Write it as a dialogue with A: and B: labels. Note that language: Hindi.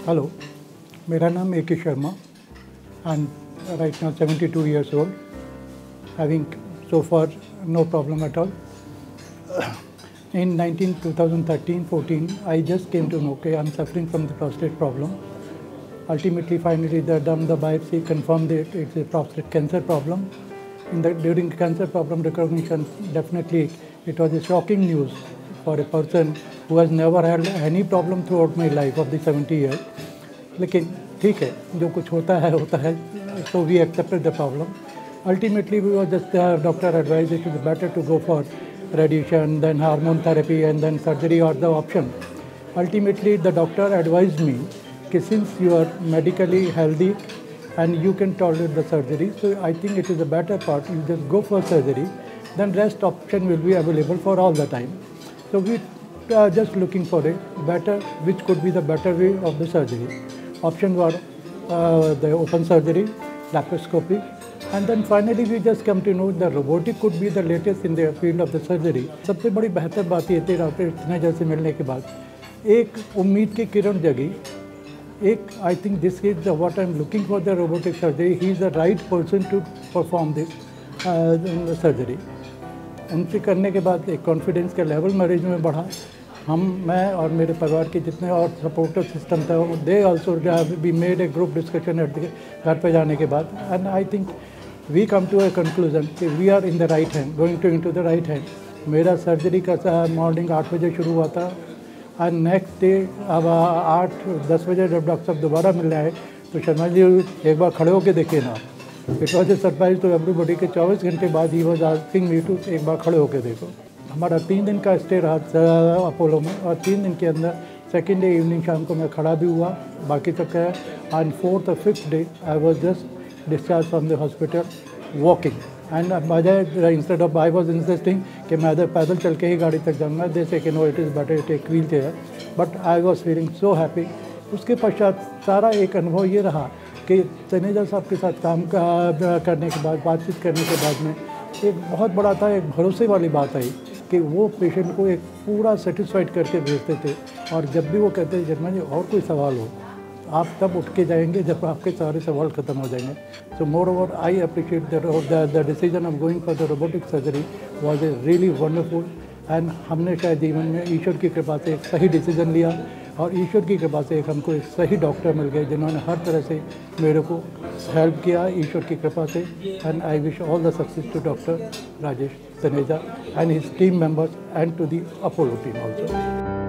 A: Hello, मेरा नाम A.K. Sharma and right now 72 years old, having so far no problem at all. In 2013-14, I just came to know okay, I'm suffering from the prostate problem. Ultimately, finally, they done the biopsy, confirmed that it's a prostate cancer problem. During cancer problem recognition, definitely it was a shocking news for a person who has never had any problem throughout my life of the 70 years. लेकिन ठीक है, जो कुछ होता है, so we accepted the problem. Ultimately, we were just doctor advised it is better to go for radiation, then hormone therapy, and then surgery or the option. Ultimately, the doctor advised me that since you are medically healthy and you can tolerate the surgery, so I think it is a better part. You just go for surgery, then rest option will be available for all the time. So we are just looking for a better, which could be the better way of the surgery. Options were the open surgery, laparoscopy, and then finally we just come to know the robotic could be the latest in the field of the surgery. सबसे बड़ी बेहतर बात ये थी डॉक्टर इतने जैसे मिलने के बाद एक उम्मीद की किरण जगी. एक I think this is the what I'm looking for the robotic surgery. He is the right person to perform this surgery. उनसे करने के बाद एक कॉन्फिडेंस का लेवल मरीज में बढ़ा. मैं और मेरे परिवार के जितने और सपोर्टिव सिस्टम था they also we made a group discussion at घर पे जाने के बाद and I think we come to a conclusion कि we are in the right hand going to into the right hand. मेरा सर्जरी का मॉर्निंग 8 बजे शुरू हुआ था एंड नेक्स्ट डे अब 8-10 बजे जब डॉक्टर साहब दोबारा मिलने आए तो शर्मा जी एक बार खड़े होकर देखिए ना. It was a surprise to everybody के 24 घंटे बाद ही वॉज आस्किंग मी टू एक बार खड़े होकर देखो. हमारा 3 दिन का स्टे रहा अपोलो में और 3 दिन के अंदर सेकेंड डे इवनिंग शाम को मैं खड़ा भी हुआ बाकी तक है. एंड 4th और 5th day I was just discharge from the hospital walking and बजाय instead of I was insisting कि मैं पैदल चल के ही गाड़ी तक जाऊँगा दे से कि no it is better take wheelchair but I was feeling so happy. उसके पश्चात सारा एक अनुभव ये रहा कि तनेजा साहब के साथ काम करने के बाद बातचीत करने के बाद में एक बहुत बड़ा था एक भरोसे वाली बात आई कि वो पेशेंट को एक पूरा सेटिस्फाइड करके भेजते थे और जब भी वो कहते थे शर्मा जी और कोई सवाल हो आप तब उठ के जाएंगे जब आपके सारे सवाल ख़त्म हो जाएंगे. So moreover I appreciate the decision of going for the robotic surgery was a really wonderful and हमने शायद जीवन में ईश्वर की कृपा से एक सही डिसीजन लिया और ईश्वर की कृपा से एक हमको एक सही डॉक्टर मिल गए जिन्होंने हर तरह से मेरे को हेल्प किया ईश्वर की कृपा से. And I wish all the success to doctor Rajesh Taneja and his team members and to the Apollo team also.